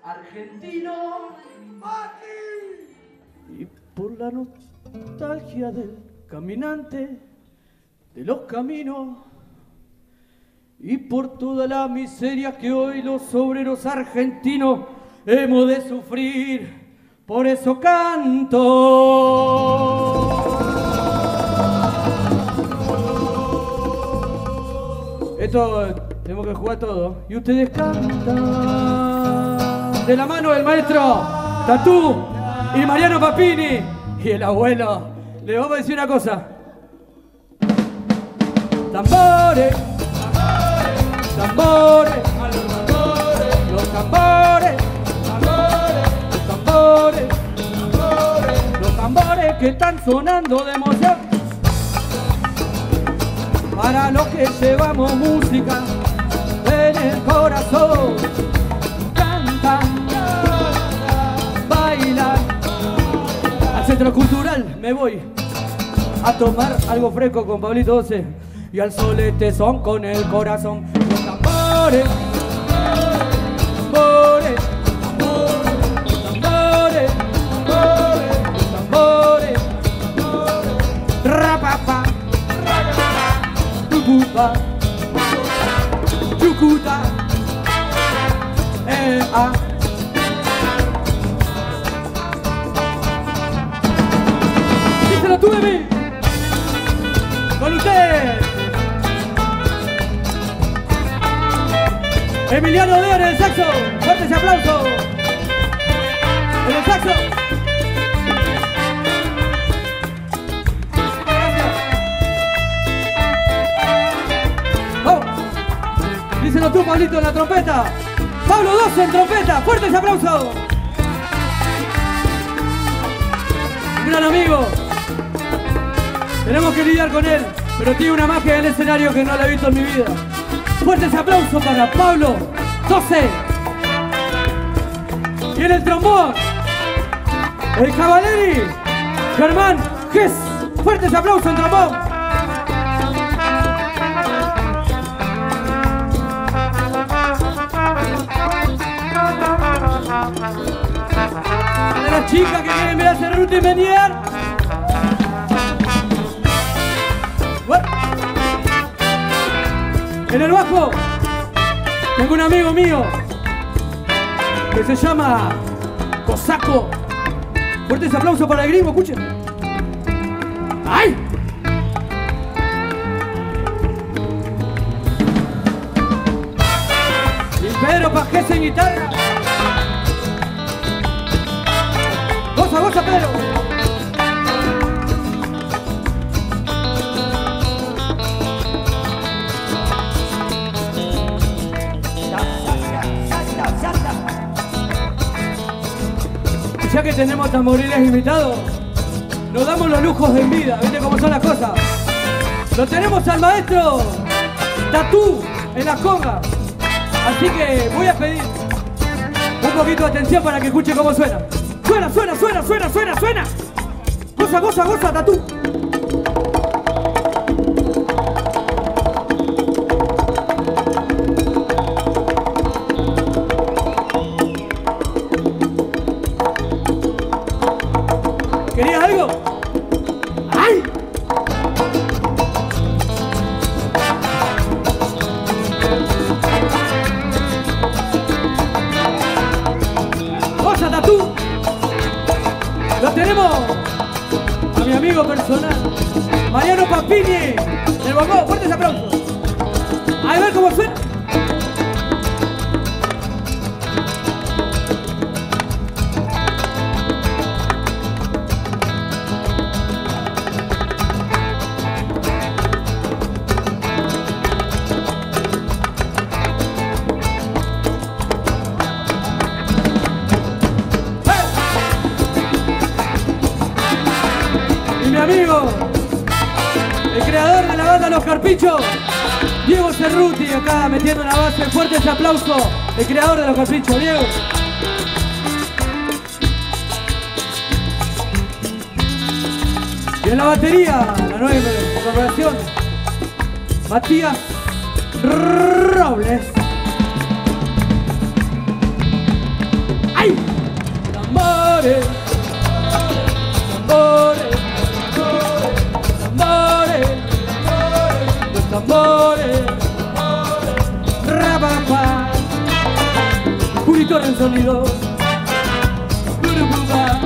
argentino. Y por la nostalgia del caminante de los caminos y por toda la miseria que hoy los obreros argentinos hemos de sufrir, por eso canto. Esto tenemos que jugar todo. Y ustedes cantan de la mano del maestro Tatú y Mariano Papini y el abuelo. Le vamos a decir una cosa. Tambores, tambores, los tambores, los tambores que están sonando de emoción. Para los que llevamos música en el corazón, cantan, bailan. Al Centro Cultural me voy a tomar algo fresco con Pablito 12 y al solete son con el corazón. Los tambores, tambores, tambores, tambores, rapapa, tucupa, tucuta, díselo tú, bebé, con usted. Emiliano Deer en el saxo, fuerte ese aplauso. En el saxo. Vamos. Díselo tú, Pablito, en la trompeta. Pablo 12 en trompeta, fuerte ese aplauso. Un gran amigo. Tenemos que lidiar con él, pero tiene una magia en el escenario que no la he visto en mi vida. Fuerte ese aplauso para Pablo 12. Y en el trombón, el Cavaleri, Germán Gess. Fuerte ese aplauso en trombón. De las chicas que quieren ver a Cerruti y Menier. En el bajo tengo un amigo mío que se llama Cosaco. Fuerte ese aplauso para el gringo, escuchen. ¡Ay! Y Pedro Pajés en guitarra. Goza, goza, Pedro. Ya que tenemos tamboriles invitados, nos damos los lujos de vida, ¿viste cómo son las cosas? Lo tenemos al maestro Tatú en las congas, así que voy a pedir un poquito de atención para que escuche cómo suena. Suena, suena, suena, suena, suena, suena. Goza, goza, goza, Tatú. ¿Querías algo? ¡Ay! ¡Goza, Tatú! Lo tenemos a mi amigo personal, Mariano Papini, del bongo. Fuertes aplausos. A ver cómo suena. Mi amigo, el creador de la banda Los Carpichos, Diego Cerruti, acá metiendo la base. Fuerte ese aplauso, el creador de Los Carpichos, Diego. Y en la batería, la nueva incorporación, Matías Robles. tambores, tambores, tambores, los tambores, rapapá, Purito en sonido, purupupa,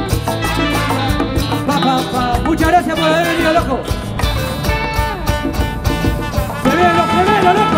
papá. Muchas gracias por haber venido, loco. Se ve, loco.